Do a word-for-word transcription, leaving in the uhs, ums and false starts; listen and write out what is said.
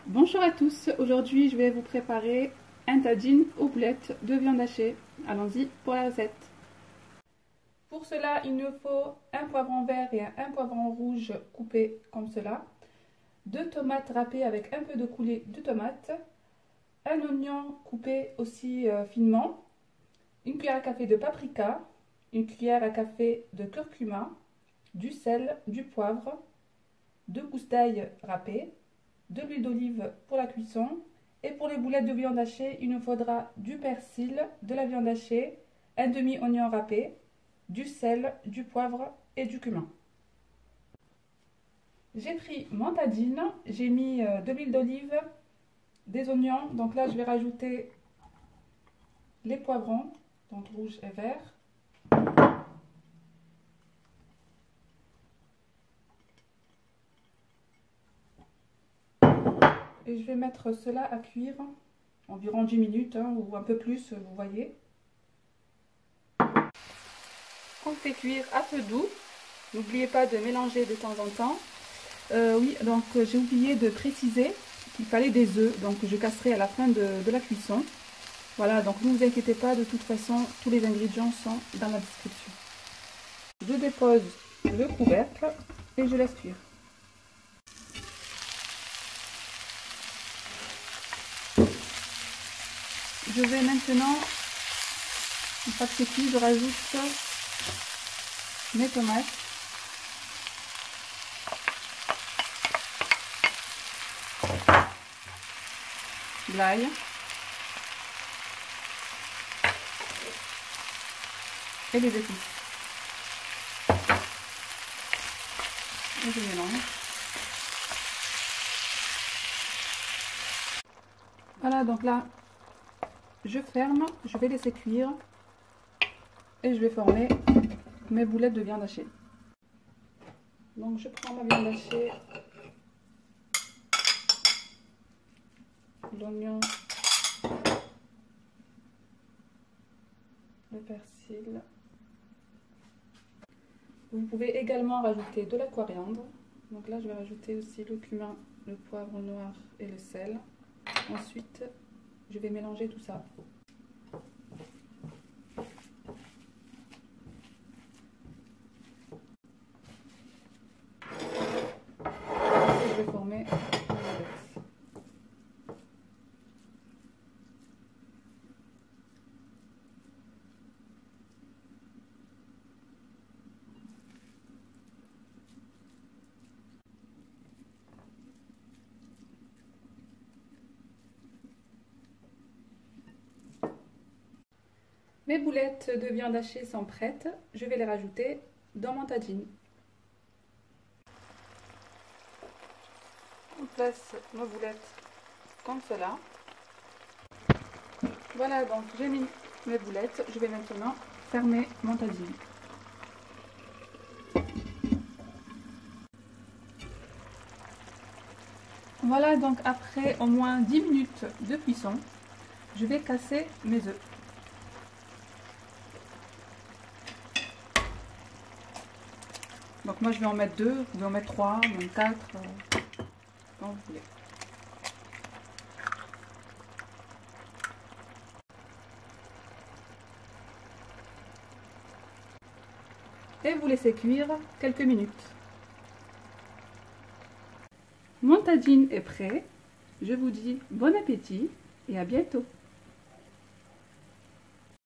Bonjour à tous, aujourd'hui je vais vous préparer un tagine aux boulettes de viande hachée. Allons-y pour la recette. Pour cela, il nous faut un poivron vert et un poivron rouge coupés comme cela, deux tomates râpées avec un peu de coulée de tomate, un oignon coupé aussi euh, finement, une cuillère à café de paprika, une cuillère à café de curcuma, du sel, du poivre, deux gousses d'ail râpées, de l'huile d'olive pour la cuisson, et pour les boulettes de viande hachée, il nous faudra du persil, de la viande hachée, un demi-oignon râpé, du sel, du poivre et du cumin. J'ai pris mon tagine, j'ai mis euh, de l'huile d'olive, des oignons, donc là je vais rajouter les poivrons, donc rouge et vert. Et je vais mettre cela à cuire environ dix minutes hein, ou un peu plus, vous voyez. On fait cuire à feu doux. N'oubliez pas de mélanger de temps en temps. Euh, oui, donc j'ai oublié de préciser qu'il fallait des œufs, donc je casserai à la fin de, de la cuisson. Voilà, donc ne vous inquiétez pas, de toute façon, tous les ingrédients sont dans la description. Je dépose le couvercle et je laisse cuire. Je vais maintenant, une fois que c'est cuit, je rajoute mes tomates. L'ail. Et les épices. Et je mélange. Voilà, donc là, je ferme, je vais laisser cuire et je vais former mes boulettes de viande hachée. Donc je prends ma viande hachée, l'oignon, le persil. Vous pouvez également rajouter de la coriandre. Donc là je vais rajouter aussi le cumin, le poivre noir et le sel. Ensuite je vais mélanger tout ça. Et je vais former une boulette. Mes boulettes de viande hachée sont prêtes, je vais les rajouter dans mon tagine. On place nos boulettes comme cela. Voilà, donc j'ai mis mes boulettes, je vais maintenant fermer mon tagine. Voilà, donc après au moins dix minutes de cuisson, je vais casser mes œufs. Donc moi je vais en mettre deux, vous pouvez en mettre trois, même quatre, euh, quand vous voulez. Et vous laissez cuire quelques minutes. Mon tagine est prêt. Je vous dis bon appétit et à bientôt.